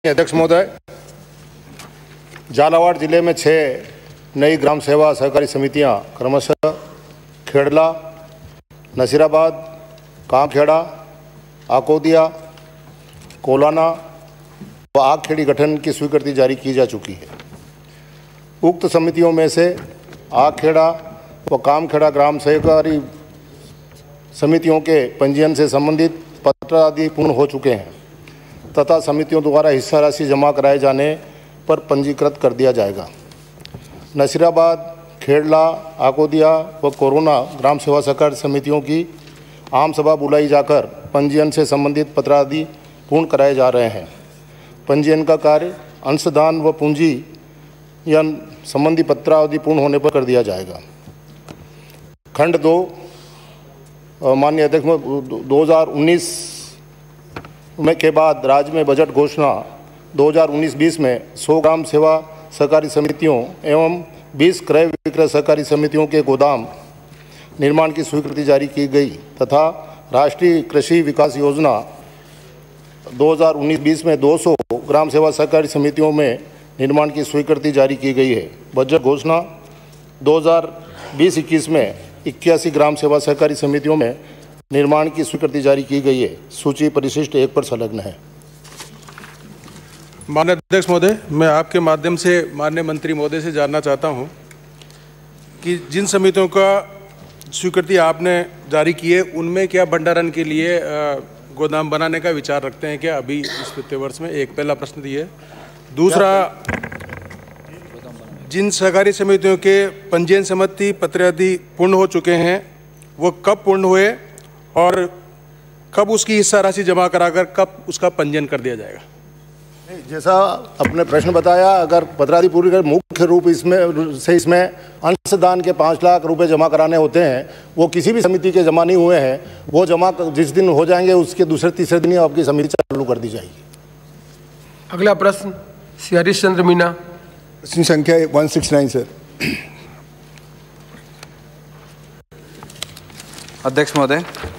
अध्यक्ष महोदय, झालावाड़ जिले में 6 नई ग्राम सेवा सहकारी समितियां क्रमशः खेड़ला, नसीराबाद, कामखेड़ा, आकोदिया, कोलाना व आगखेड़ी गठन की स्वीकृति जारी की जा चुकी है। उक्त समितियों में से आगखेड़ा व कामखेड़ा ग्राम सहकारी समितियों के पंजीयन से संबंधित पत्र आदि पूर्ण हो चुके हैं तथा समितियों द्वारा हिस्सा राशि जमा कराए जाने पर पंजीकृत कर दिया जाएगा। नसीराबाद, खेड़ला, आकोदिया व कोरोना ग्राम सेवा सहकारी समितियों की आम सभा बुलाई जाकर पंजीयन से संबंधित पत्र आदि पूर्ण कराए जा रहे हैं। पंजीयन का कार्य अंशदान व पूंजी या संबंधी पत्र आदि पूर्ण होने पर कर दिया जाएगा। खंड 2 माननीय अध्यक्ष 2019 में के बाद राज्य में बजट घोषणा 2019-20 में 100 ग्राम सेवा सहकारी समितियों एवं 20 क्रय विक्रय सहकारी समितियों के गोदाम निर्माण की स्वीकृति जारी की गई तथा राष्ट्रीय कृषि विकास योजना 2019-20 में 200 ग्राम सेवा सहकारी समितियों में निर्माण की स्वीकृति जारी की गई है। बजट घोषणा 2020-21 में 81 ग्राम सेवा सहकारी समितियों में निर्माण की स्वीकृति जारी की गई है। सूची परिशिष्ट 1 पर संलग्न है। माननीय अध्यक्ष महोदय, मैं आपके माध्यम से माननीय मंत्री महोदय से जानना चाहता हूं कि जिन समितियों का स्वीकृति आपने जारी की है उनमें क्या भंडारण के लिए गोदाम बनाने का विचार रखते हैं क्या अभी इस वित्तीय वर्ष में? एक पहला प्रश्न ये है। दूसरा, जिन सहकारी समितियों के पंजीयन सम्मति पत्र आदि पूर्ण हो चुके हैं वो कब पूर्ण हुए और कब उसकी हिस्सा राशि जमा कराकर कब उसका पंजीयन कर दिया जाएगा? जैसा आपने प्रश्न बताया, अगर पत्रादि पूरी कर मुख्य रूप इसमें अंशदान के 5 लाख रुपए जमा कराने होते हैं, वो किसी भी समिति के जमा नहीं हुए हैं, वो जमा जिस दिन हो जाएंगे उसके दूसरे तीसरे दिन ही आपकी समिति चालू कर दी जाएगी। अगला प्रश्न श्री हरीश चंद्र मीना, प्रश्न संख्या 169 सर। अध्यक्ष महोदय,